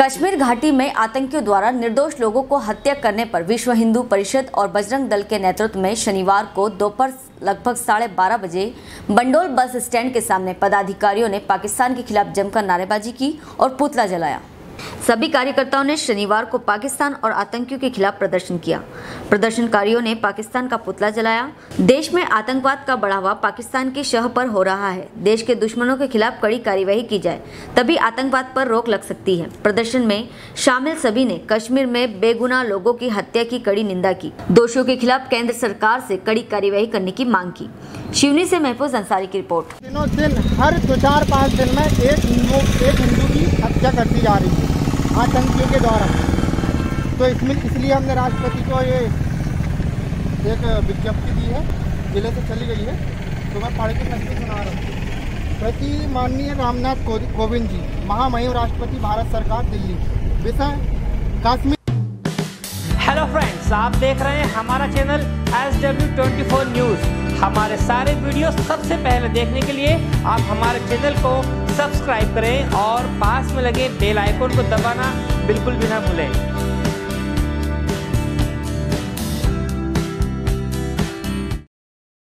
कश्मीर घाटी में आतंकियों द्वारा निर्दोष लोगों को हत्या करने पर विश्व हिंदू परिषद और बजरंग दल के नेतृत्व में शनिवार को दोपहर लगभग 12:30 बजे बंडोल बस स्टैंड के सामने पदाधिकारियों ने पाकिस्तान के खिलाफ जमकर नारेबाजी की और पुतला जलाया। सभी कार्यकर्ताओं ने शनिवार को पाकिस्तान और आतंकियों के खिलाफ प्रदर्शन किया। प्रदर्शनकारियों ने पाकिस्तान का पुतला जलाया। देश में आतंकवाद का बढ़ावा पाकिस्तान की शह पर हो रहा है। देश के दुश्मनों के खिलाफ कड़ी कार्यवाही की जाए, तभी आतंकवाद पर रोक लग सकती है। प्रदर्शन में शामिल सभी ने कश्मीर में बेगुनाह लोगों की हत्या की कड़ी निंदा की। दोषियों के खिलाफ केंद्र सरकार से कड़ी कार्यवाही करने की मांग की। शिवनी से महफूज अंसारी की रिपोर्ट। दिनों दिन हर 4-5 दिन में एक हिंदू की हत्या करती जा रही है आतंकियों के द्वारा। तो इसलिए हमने राष्ट्रपति को ये एक विज्ञप्ति दी है, जिले से चली गई है, तो मैं पढ़ के सबको सुना रहा हूँ। प्रति माननीय रामनाथ कोविंद जी, महामहिम राष्ट्रपति भारत सरकार, दिल्ली। विषय कश्मीर। हेलो फ्रेंड्स, आप देख रहे हैं हमारा चैनल SW24 न्यूज़। हमारे सारे वीडियो सबसे पहले देखने के लिए आप हमारे चैनल को सब्सक्राइब करें और पास में लगे बेल आइकन को दबाना बिल्कुल भी ना भूलें।